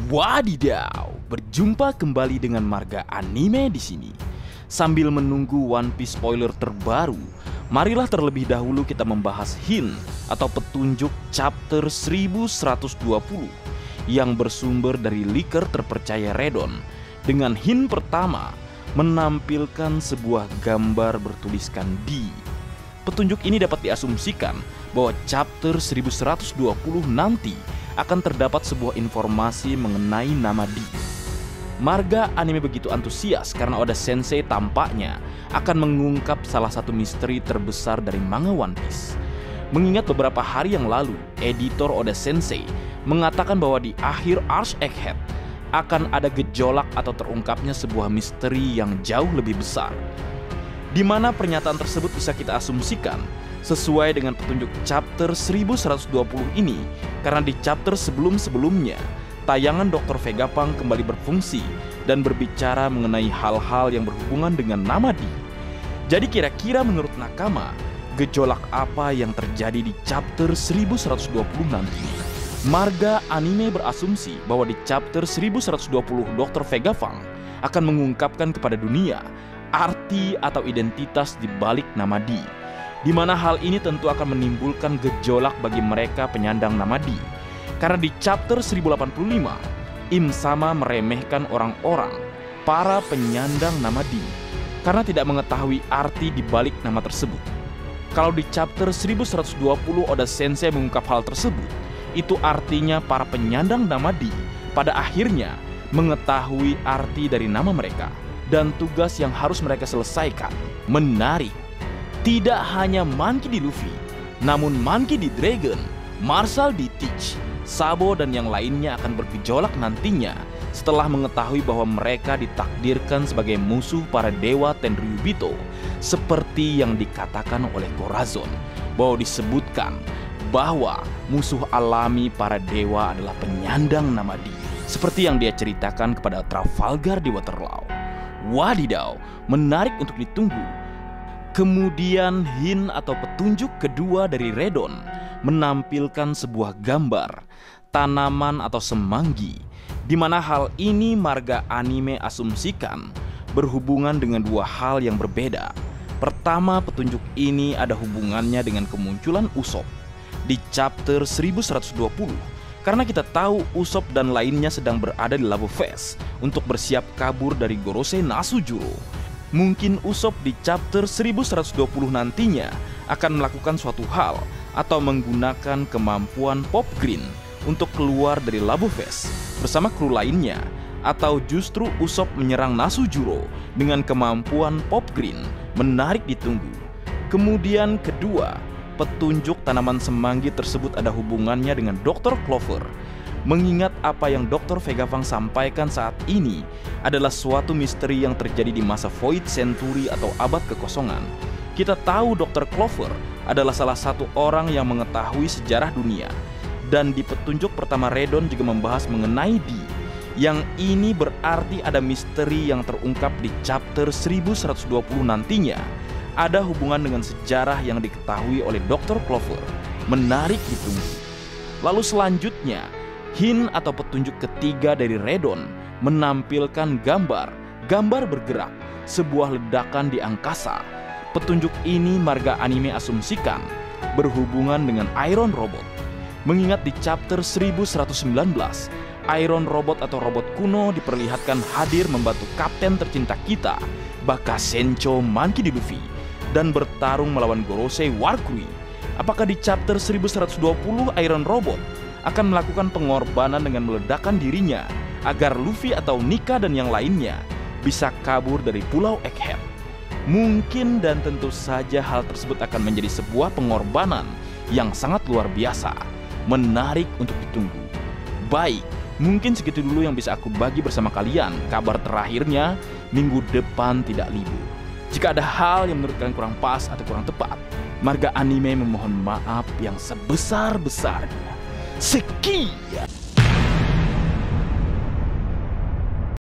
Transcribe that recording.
Wadidaw, berjumpa kembali dengan Marga Anime di sini. Sambil menunggu One Piece spoiler terbaru, marilah terlebih dahulu kita membahas hint atau petunjuk chapter 1120 yang bersumber dari leaker terpercaya Redon. Dengan hint pertama menampilkan sebuah gambar bertuliskan D. Petunjuk ini dapat diasumsikan bahwa chapter 1120 nanti akan terdapat sebuah informasi mengenai nama D. Marga Anime begitu antusias karena Oda Sensei tampaknya akan mengungkap salah satu misteri terbesar dari manga One Piece. Mengingat beberapa hari yang lalu, editor Oda Sensei mengatakan bahwa di akhir Arch Egghead akan ada gejolak atau terungkapnya sebuah misteri yang jauh lebih besar. Di mana pernyataan tersebut bisa kita asumsikan sesuai dengan petunjuk chapter 1120 ini, karena di chapter sebelum-sebelumnya tayangan Dr. Vegapunk kembali berfungsi dan berbicara mengenai hal-hal yang berhubungan dengan nama D. Jadi kira-kira menurut Nakama, gejolak apa yang terjadi di chapter 1120 nanti? Marga Anime berasumsi bahwa di chapter 1120 Dr. Vegapunk akan mengungkapkan kepada dunia arti atau identitas di balik nama D, di mana hal ini tentu akan menimbulkan gejolak bagi mereka penyandang nama D. Karena di chapter 1085, Im Sama meremehkan orang-orang, para penyandang nama D, karena tidak mengetahui arti di balik nama tersebut. Kalau di chapter 1120 Oda Sensei mengungkap hal tersebut, itu artinya para penyandang nama D pada akhirnya mengetahui arti dari nama mereka dan tugas yang harus mereka selesaikan. Menarik, tidak hanya Monkey D. Luffy, namun Monkey D. Dragon, Marshall D. Teach, Sabo dan yang lainnya akan bergejolak nantinya setelah mengetahui bahwa mereka ditakdirkan sebagai musuh para dewa Tenryubito, seperti yang dikatakan oleh Corazon, bahwa disebutkan bahwa musuh alami para dewa adalah penyandang nama D, seperti yang dia ceritakan kepada Trafalgar di Waterloo. Wadidaw, menarik untuk ditunggu. Kemudian hint atau petunjuk kedua dari Redon menampilkan sebuah gambar tanaman atau semanggi, di mana hal ini Marga Anime asumsikan berhubungan dengan dua hal yang berbeda. Pertama, petunjuk ini ada hubungannya dengan kemunculan Usopp di chapter 1120, karena kita tahu Usopp dan lainnya sedang berada di Lava Phase untuk bersiap kabur dari Gorosei Nasujuro. Mungkin Usopp di chapter 1120 nantinya akan melakukan suatu hal atau menggunakan kemampuan Pop Green untuk keluar dari Lava Phase bersama kru lainnya, atau justru Usopp menyerang Nasujuro dengan kemampuan Pop Green. Menarik ditunggu. Kemudian kedua, petunjuk tanaman semanggi tersebut ada hubungannya dengan Dr. Clover. Mengingat apa yang Dr. Vegapunk sampaikan saat ini adalah suatu misteri yang terjadi di masa Void Century atau abad kekosongan. Kita tahu Dr. Clover adalah salah satu orang yang mengetahui sejarah dunia. Dan di petunjuk pertama Redon juga membahas mengenai D. Yang ini berarti ada misteri yang terungkap di chapter 1120 nantinya ada hubungan dengan sejarah yang diketahui oleh Dr. Clover. Menarik ditunggu. Lalu selanjutnya, hint atau petunjuk ketiga dari Redon menampilkan gambar bergerak, sebuah ledakan di angkasa. Petunjuk ini Marga Anime asumsikan berhubungan dengan Iron Robot. Mengingat di chapter 1119, Iron Robot atau robot kuno diperlihatkan hadir membantu kapten tercinta kita, Bakasencho Monkey D. Luffy, dan bertarung melawan Gorosei Warcrux. Apakah di chapter 1120 Iron Robot akan melakukan pengorbanan dengan meledakkan dirinya agar Luffy atau Nika dan yang lainnya bisa kabur dari Pulau Egghead? Mungkin dan tentu saja hal tersebut akan menjadi sebuah pengorbanan yang sangat luar biasa. Menarik untuk ditunggu. Baik, mungkin segitu dulu yang bisa aku bagi bersama kalian. Kabar terakhirnya, minggu depan tidak libur. Jika ada hal yang menurut kalian kurang pas atau kurang tepat, Marga Anime memohon maaf yang sebesar-besarnya. Sekian.